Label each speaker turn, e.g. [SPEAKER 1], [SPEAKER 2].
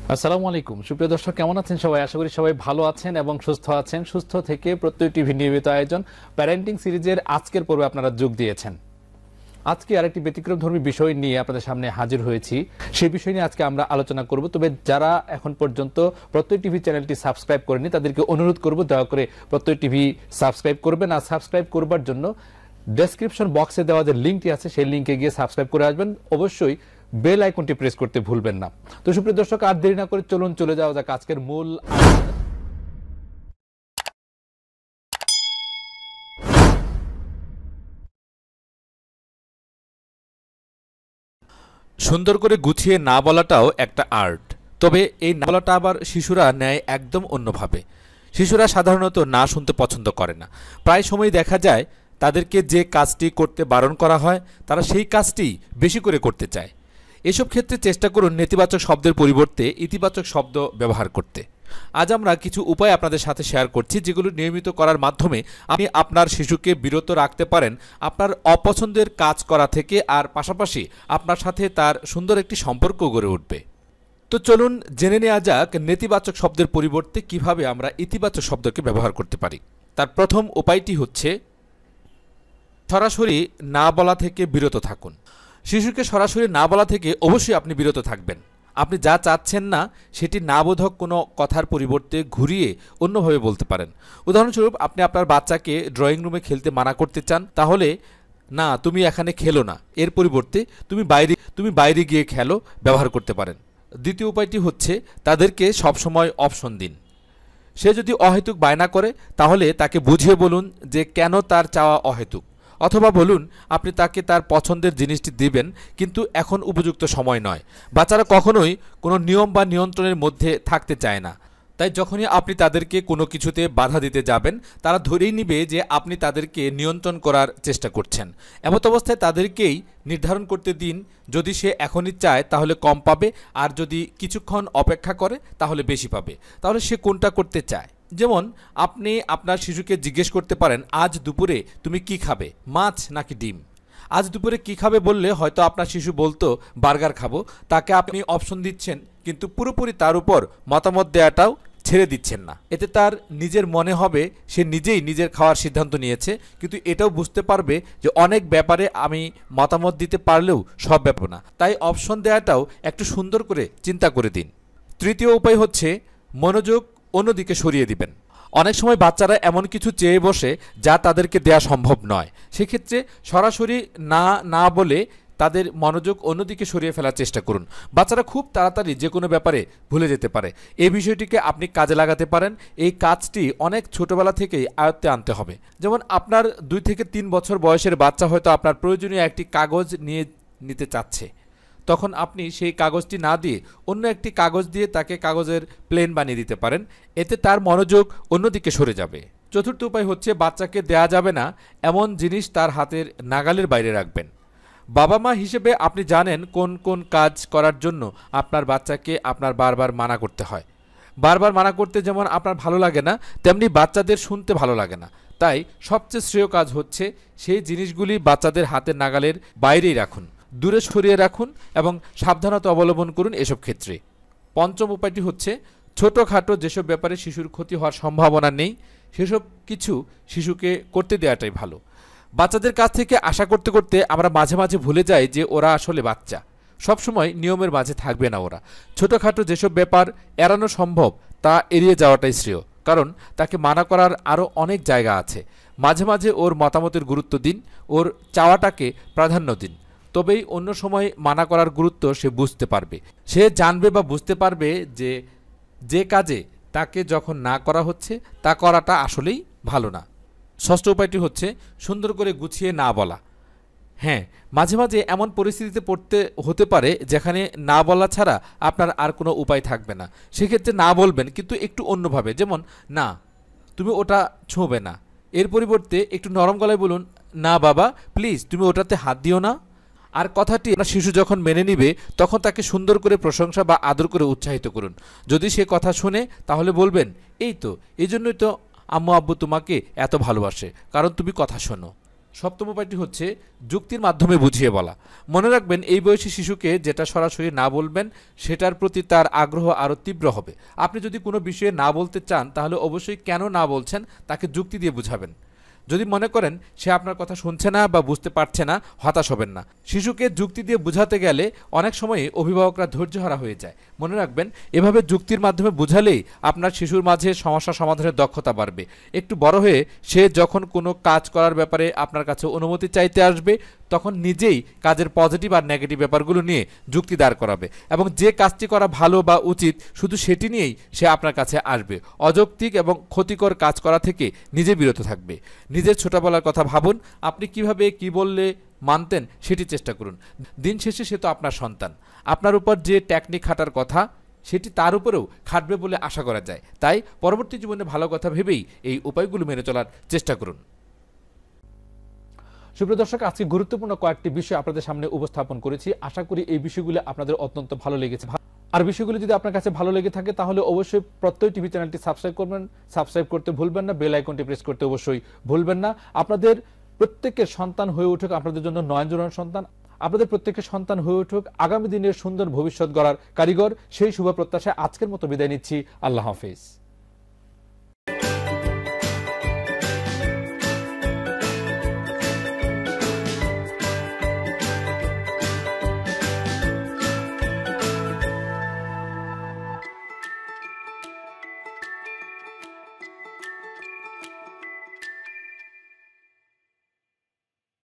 [SPEAKER 1] আসসালামু আলাইকুম সুপ্রিয় দর্শক, কেমন আছেন সবাই? আশা করি সবাই ভালো আছেন এবং সুস্থ আছেন। সুস্থ থেকে প্রত্যয় টিভি নিয়মিত আয়োজন প্যারেন্টিং সিরিজের আজকের পর্বে আপনারা যোগ দিয়েছেন। আজকে আরেকটি ব্যতিক্রমধর্মী বিষয় নিয়ে আপনাদের সামনে হাজির হয়েছি। সেই বিষয় নিয়ে আজকে আমরা আলোচনা করব। তবে যারা এখন পর্যন্ত প্রত্যয় টিভি চ্যানেলটি সাবস্ক্রাইব করেনি তাদেরকে অনুরোধ করব দয়া করে প্রত্যয় টিভি সাবস্ক্রাইব করবেন। আর সাবস্ক্রাইব করবার জন্য ডেসক্রিপশন বক্সে দেওয়া যে লিঙ্কটি আছে সেই লিঙ্কে গিয়ে সাবস্ক্রাইব করে আসবেন। অবশ্যই বেল আইকনটি প্রেস করতে ভুলবেন না। তো সুপ্রিয় দর্শক, আর দেরি না করে চলুন চলে যাওয়া যাক আজকের মূল
[SPEAKER 2] সুন্দর করে গুছিয়ে না বলাটাও একটা আর্ট। তবে এই না বলাটা আবার শিশুরা নেয় একদম অন্যভাবে। শিশুরা সাধারণত না শুনতে পছন্দ করে না। প্রায় সময় দেখা যায় তাদেরকে যে কাজটি করতে বারণ করা হয় তারা সেই কাজটি বেশি করে করতে চায়। এসব ক্ষেত্রে চেষ্টা করুন নেতিবাচক শব্দের পরিবর্তে ইতিবাচক শব্দ ব্যবহার করতে। আজ আমরা কিছু উপায় আপনাদের সাথে শেয়ার করছি যেগুলো নিয়মিত করার মাধ্যমে আপনি আপনার শিশুকে বিরত রাখতে পারেন আপনার অপছন্দের কাজ করা থেকে, আর পাশাপাশি আপনার সাথে তার সুন্দর একটি সম্পর্ক গড়ে উঠবে। তো চলুন জেনে নেওয়া যাক নেতিবাচক শব্দের পরিবর্তে কিভাবে আমরা ইতিবাচক শব্দকে ব্যবহার করতে পারি। তার প্রথম উপায়টি হচ্ছে সরাসরি না বলা থেকে বিরত থাকুন। শিশুকে সরাসরি না বলা থেকে অবশ্যই আপনি বিরত থাকবেন। আপনি যা চাচ্ছেন না সেটি না বোধক কোনো কথার পরিবর্তে ঘুরিয়ে অন্যভাবে বলতে পারেন। উদাহরণস্বরূপ, আপনি আপনার বাচ্চাকে ড্রয়িং রুমে খেলতে মানা করতে চান, তাহলে না তুমি এখানে খেলো না এর পরিবর্তে তুমি বাইরে গিয়ে খেলো ব্যবহার করতে পারেন। দ্বিতীয় উপায়টি হচ্ছে তাদেরকে সবসময় অপশন দিন। সে যদি অহেতুক বায়না করে তাহলে তাকে বুঝিয়ে বলুন যে কেন তার চাওয়া অহেতুক, অথবা বলুন আপনি তাকে তার পছন্দের জিনিসটি দিবেন কিন্তু এখন উপযুক্ত সময় নয়। বাচ্চারা কখনোই কোনো নিয়ম বা নিয়ন্ত্রণের মধ্যে থাকতে চায় না, তাই যখনই আপনি তাদেরকে কোনো কিছুতে বাধা দিতে যাবেন তারা ধরেই নিবে যে আপনি তাদেরকে নিয়ন্ত্রণ করার চেষ্টা করছেন। এমত অবস্থায় তাদেরকেই নির্ধারণ করতে দিন, যদি সে এখনই চায় তাহলে কম পাবে, আর যদি কিছুক্ষণ অপেক্ষা করে তাহলে বেশি পাবে। তাহলে সে কোনটা করতে চায়। যেমন আপনি আপনার শিশুকে জিজ্ঞেস করতে পারেন, আজ দুপুরে তুমি কি খাবে, মাছ নাকি ডিম? আজ দুপুরে কি খাবে বললে হয়তো আপনার শিশু বলতো বার্গার খাবো। তাকে আপনি অপশন দিচ্ছেন কিন্তু পুরোপুরি তার উপর মতামত দেওয়াটাও ছেড়ে দিচ্ছেন না। এতে তার নিজের মনে হবে সে নিজেই নিজের খাওয়ার সিদ্ধান্ত নিয়েছে, কিন্তু এটাও বুঝতে পারবে যে অনেক ব্যাপারে আমি মতামত দিতে পারলেও সব ব্যাপার না। তাই অপশন দেওয়াটাও একটু সুন্দর করে চিন্তা করে দিন। তৃতীয় উপায় হচ্ছে মনোযোগ অন্যদিকে সরিয়ে দিবেন। অনেক সময় বাচ্চারা এমন কিছু চেয়ে বসে যা তাদেরকে দেয়া সম্ভব নয়। সেক্ষেত্রে সরাসরি না না বলে তাদের মনোযোগ অন্যদিকে সরিয়ে ফেলার চেষ্টা করুন। বাচ্চারা খুব তাড়াতাড়ি যে কোনো ব্যাপারে ভুলে যেতে পারে। এই বিষয়টিকে আপনি কাজে লাগাতে পারেন। এই কাজটি অনেক ছোটবেলা থেকেই আয়ত্তে আনতে হবে। যেমন আপনার 2 থেকে 3 বছর বয়সের বাচ্চা হয়তো আপনার প্রয়োজনীয় একটি কাগজ নিতে চাচ্ছে, তখন আপনি সেই কাগজটি না দিয়ে অন্য একটি কাগজ দিয়ে তাকে কাগজের প্লেন বানিয়ে দিতে পারেন। এতে তার মনোযোগ অন্যদিকে সরে যাবে। চতুর্থ উপায় হচ্ছে বাচ্চাকে দেয়া যাবে না এমন জিনিস তার হাতের নাগালের বাইরে রাখবেন। বাবা মা হিসেবে আপনি জানেন কোন কোন কাজ করার জন্য আপনার বাচ্চাকে আপনার বারবার মানা করতে হয়। বারবার মানা করতে যেমন আপনার ভালো লাগে না, তেমনি বাচ্চাদের শুনতে ভালো লাগে না। তাই সবচেয়ে শ্রেয় কাজ হচ্ছে সেই জিনিসগুলি বাচ্চাদের হাতের নাগালের বাইরেই রাখুন, দূরে সরিয়ে রাখুন এবং সাবধানতা অবলম্বন করুন এসব ক্ষেত্রে। পঞ্চম উপায়টি হচ্ছে ছোটোখাটো যেসব ব্যাপারে শিশুর ক্ষতি হওয়ার সম্ভাবনা নেই সেসব কিছু শিশুকে করতে দেওয়াটাই ভালো। বাচ্চাদের কাছ থেকে আশা করতে করতে আমরা মাঝে মাঝে ভুলে যাই যে ওরা আসলে বাচ্চা, সবসময় নিয়মের মাঝে থাকবে না ওরা। ছোটোখাটো যেসব ব্যাপার এড়ানো সম্ভব তা এড়িয়ে যাওয়াটাই শ্রেয়, কারণ তাকে মানা করার আরও অনেক জায়গা আছে। মাঝে মাঝে ওর মতামতের গুরুত্ব দিন, ওর চাওয়াটাকে প্রাধান্য দিন, তবেই অন্য সময় মানা করার গুরুত্ব সে বুঝতে পারবে। সে জানবে বা বুঝতে পারবে যে যে কাজে তাকে যখন না করা হচ্ছে তা করাটা আসলেই ভালো না। ষষ্ঠ উপায়টি হচ্ছে সুন্দর করে গুছিয়ে না বলা। হ্যাঁ, মাঝে মাঝে এমন পরিস্থিতিতে পড়তে হতে পারে যেখানে না বলা ছাড়া আপনার আর কোনো উপায় থাকবে না। সেক্ষেত্রে না বলবেন, কিন্তু একটু অন্যভাবে। যেমন, না তুমি ওটা ছোঁবে না, এর পরিবর্তে একটু নরম গলায় বলুন, না বাবা প্লিজ তুমি ওটাতে হাত দিও না। আর কথাটি আপনার শিশু যখন মেনে নিবে তখন তাকে সুন্দর করে প্রশংসা বা আদর করে উৎসাহিত করুন। যদি সে কথা শুনে তাহলে বলবেন, এই তো এই জন্যই তো আম্মু আব্বু তোমাকে এত ভালোবাসে, কারণ তুমি কথা শোনো। সপ্তম উপায়টি হচ্ছে যুক্তির মাধ্যমে বুঝিয়ে বলা। মনে রাখবেন, এই বয়সী শিশুকে যেটা সরাসরি না বলবেন সেটার প্রতি তার আগ্রহ আরও তীব্র হবে। আপনি যদি কোনো বিষয়ে না বলতে চান তাহলে অবশ্যই কেন না বলছেন তাকে যুক্তি দিয়ে বুঝাবেন। যদি মনে করেন সে আপনার কথা শুনছে না বা বুঝতে পারছে না, হতাশ হবেন না। শিশুকে যুক্তি দিয়ে বুঝাতে গেলে অনেক সময় অভিভাবকরা ধৈর্যহারা হয়ে যায়। মনে রাখবেন, এভাবে যুক্তির মাধ্যমে বুঝালেই আপনার শিশুর মাঝে সমস্যা সমাধানের দক্ষতা বাড়বে। একটু বড় হয়ে সে যখন কোনো কাজ করার ব্যাপারে আপনার কাছে অনুমতি চাইতে আসবে, তখন নিজেই কাজের পজিটিভ আর নেগেটিভ ব্যাপারগুলো নিয়ে যুক্তি দাঁড় করাবে এবং যে কাজটি করা ভালো বা উচিত শুধু সেটি নিয়েই সে আপনার কাছে আসবে। অযৌক্তিক এবং ক্ষতিকর কাজ করা থেকে নিজে বিরত থাকবে। নিজের ছোটবেলার কথা ভাবুন, আপনি কিভাবে কি বললে মানতেন সেটি চেষ্টা করুন। দিন শেষে সে তো আপনার সন্তান। আপনার উপর যে টেকনিক খাটার কথা সেটি তার উপরেও খাটবে বলে আশা করা যায়। তাই পরবর্তী জীবনে ভালো কথা ভেবেই এই উপায়গুলো মেনে চলার চেষ্টা করুন।
[SPEAKER 1] সুপ্রিয় দর্শক, আজকে গুরুত্বপূর্ণ কয়েকটি বিষয় আপনাদের সামনে উপস্থাপন করেছি। আশা করি এই বিষয়গুলো আপনাদের অত্যন্ত ভালো লেগেছে। আর বিষয়গুলো যদি আপনার কাছে ভালো লেগে থাকে তাহলে অবশ্যই প্রত্যয় টিভি চ্যানেলটি সাবস্ক্রাইব করবেন, সাবস্ক্রাইব করতে ভুলবেন না, বেল আইকনটি প্রেস করতে অবশ্যই ভুলবেন না। আপনাদের প্রত্যেকের সন্তান হয়ে উঠুক আপনাদের জন্য নয়নজোড়ার সন্তান। আপনাদের প্রত্যেকের সন্তান হয়ে উঠুক আগামী দিনের সুন্দর ভবিষ্যৎ গড়ার কারিগর। সেই শুভ প্রত্যাশায় আজকের মতো বিদায় নিচ্ছি। আল্লাহ হাফেজ।